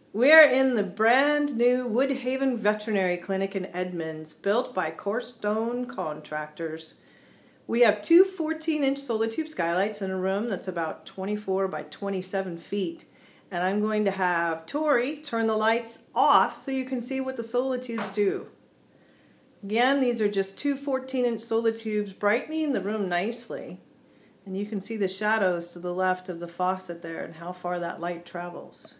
We're in the brand new Woodhaven Veterinary Clinic in Edmonds, built by Corestone Contractors. We have two 14-inch Solatube skylights in a room that's about 24 by 27 feet. And I'm going to have Tori turn the lights off so you can see what the Solatubes do. Again, these are just two 14-inch Solatubes brightening the room nicely. And you can see the shadows to the left of the faucet there and how far that light travels.